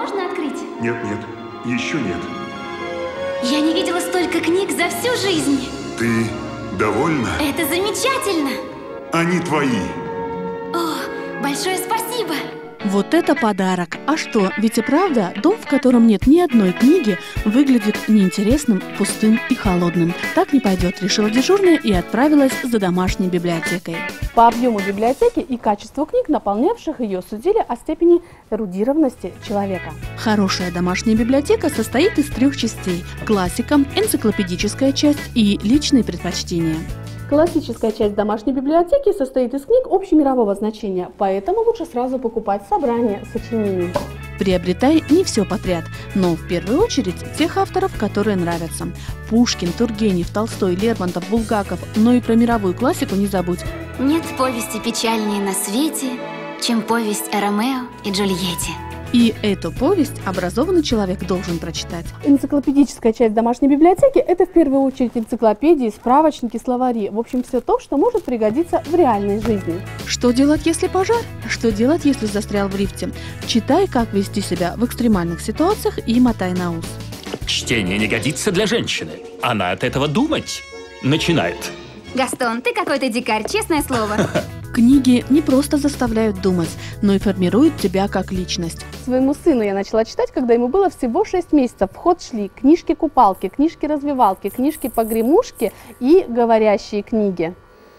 можно открыть? Нет, еще нет. Я не видела столько книг за всю жизнь. Ты довольна? Это замечательно. Они твои. О, большое спасибо. Вот это подарок! А что, ведь и правда, дом, в котором нет ни одной книги, выглядит неинтересным, пустым и холодным. Так не пойдет, решила дежурная и отправилась за домашней библиотекой. По объему библиотеки и качеству книг, наполнявших ее, судили о степени эрудированности человека. Хорошая домашняя библиотека состоит из 3 частей – классика, энциклопедическая часть и личные предпочтения. Классическая часть домашней библиотеки состоит из книг общемирового значения, поэтому лучше сразу покупать собрание сочинений. Приобретай не все подряд, но в первую очередь тех авторов, которые нравятся. Пушкин, Тургенев, Толстой, Лермонтов, Булгаков, но и про мировую классику не забудь. Нет повести печальнее на свете, чем повесть о Ромео и Джульетте. И эту повесть образованный человек должен прочитать. Энциклопедическая часть домашней библиотеки – это в первую очередь энциклопедии, справочники, словари. В общем, все то, что может пригодиться в реальной жизни. Что делать, если пожар? Что делать, если застрял в лифте? Читай, как вести себя в экстремальных ситуациях и мотай на ус. Чтение не годится для женщины. Она от этого думать начинает. Гастон, ты какой-то дикарь, честное слово. Книги не просто заставляют думать, но и формируют тебя как личность. Своему сыну я начала читать, когда ему было всего 6 месяцев. В ход шли книжки-купалки, книжки-развивалки, книжки-погремушки и говорящие книги.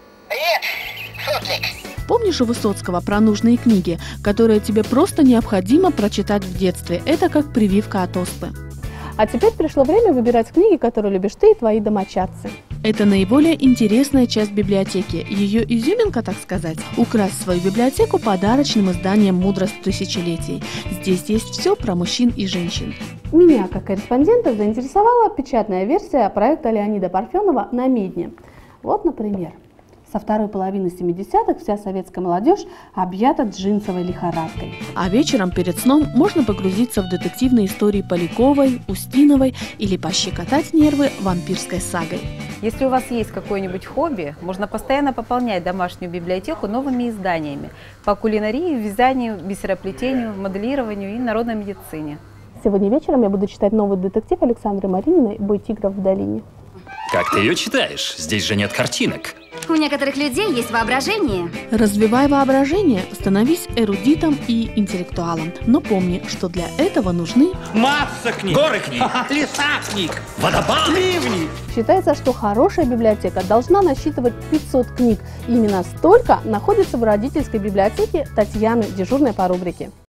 Помнишь у Высоцкого про нужные книги, которые тебе просто необходимо прочитать в детстве? Это как прививка от оспы. А теперь пришло время выбирать книги, которые любишь ты и твои домочадцы. Это наиболее интересная часть библиотеки. Ее изюминка, так сказать, украсть свою библиотеку подарочным изданием «Мудрость тысячелетий». Здесь есть все про мужчин и женщин. Меня, как корреспондента, заинтересовала печатная версия проекта Леонида Парфенова «На медне». Вот, например, со второй половины 70-х вся советская молодежь объята джинсовой лихорадкой. А вечером перед сном можно погрузиться в детективные истории Поляковой, Устиновой или пощекотать нервы вампирской сагой. Если у вас есть какое-нибудь хобби, можно постоянно пополнять домашнюю библиотеку новыми изданиями по кулинарии, вязанию, бисероплетению, моделированию и народной медицине. Сегодня вечером я буду читать новый детектив Александры Марининой «Бой тигров в долине». Как ты ее читаешь? Здесь же нет картинок. У некоторых людей есть воображение. Развивай воображение, становись эрудитом и интеллектуалом. Но помни, что для этого нужны масса книг, горы книг, леса книг, водопады, ливни. Считается, что хорошая библиотека должна насчитывать 500 книг. Именно столько находится в родительской библиотеке Татьяны, дежурной по рубрике.